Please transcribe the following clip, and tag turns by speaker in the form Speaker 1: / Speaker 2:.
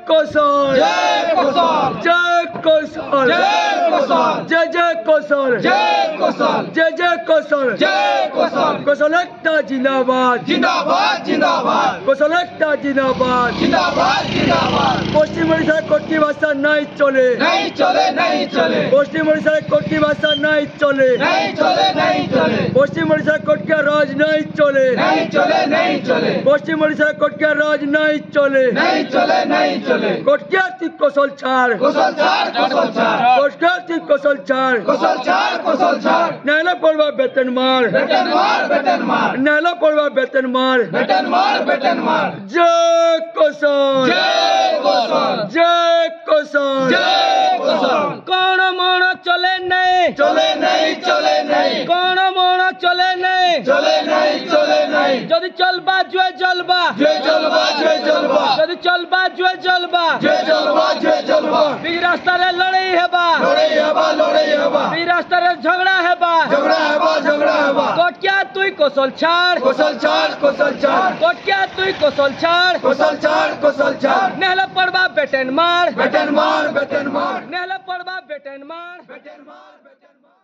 Speaker 1: कौशल
Speaker 2: जय कौशल
Speaker 1: जय कौशल
Speaker 2: जय कौशल
Speaker 1: जय जय कौशल
Speaker 2: जय कौशल
Speaker 1: जय कौशल
Speaker 2: जय कौशल
Speaker 1: कौशलता जिंदाबाद
Speaker 2: जिंदाबाद जिंदाबाद
Speaker 1: कौशलता जिंदाबाद
Speaker 2: जिंदाबाद जिंदाबाद
Speaker 1: पश्चिम ओडिशा कोटकी भाषा नहीं चले
Speaker 2: नहीं चले नहीं चले
Speaker 1: पश्चिम ओडिशा कोटकी भाषा नहीं चले
Speaker 2: नहीं चले नहीं चले
Speaker 1: पश्चिम ओडिशा कोटका राज नहीं चले
Speaker 2: नहीं चले नहीं चले
Speaker 1: पश्चिम ओडिशा कोटका राज नहीं चले
Speaker 2: नहीं चले नहीं चले
Speaker 1: कोटकिया कौशल छाड़
Speaker 2: कौशल चार
Speaker 1: कोटकिया कौशल छाड़
Speaker 2: कौशल चार
Speaker 1: नाला पड़वा वेतन मार
Speaker 2: बेटन मार
Speaker 1: नाला पड़वा वेतन मार
Speaker 2: बेटन मार
Speaker 1: जय कौशल
Speaker 2: जय कौशल
Speaker 1: जय कौशल
Speaker 2: जय कौशल
Speaker 1: कौन मन चले नहीं
Speaker 2: चले नहीं चले नहीं
Speaker 1: कौन मन चले नहीं
Speaker 2: चले नहीं चले नहीं
Speaker 1: যদি চলবা জয় জলবা
Speaker 2: जय जलवा जय जलवा
Speaker 1: যদি চলবা জয় জলবা
Speaker 2: जय जलवा जय जलवा
Speaker 1: বীজ রাস্তারে লড়াই হেবা
Speaker 2: लड़ाई हवा
Speaker 1: বীজ রাস্তারে ঝগড়া হেবা
Speaker 2: झगड़ा हवा
Speaker 1: কোটকিয়া তুই কৌশল ছাড়
Speaker 2: कौशल चार
Speaker 1: কোটকিয়া তুই কৌশল ছাড়
Speaker 2: कौशल चार
Speaker 1: নেহলা পড়বা বেটেন মার
Speaker 2: बेटन मार
Speaker 1: নেহলা পড়বা বেটেন মার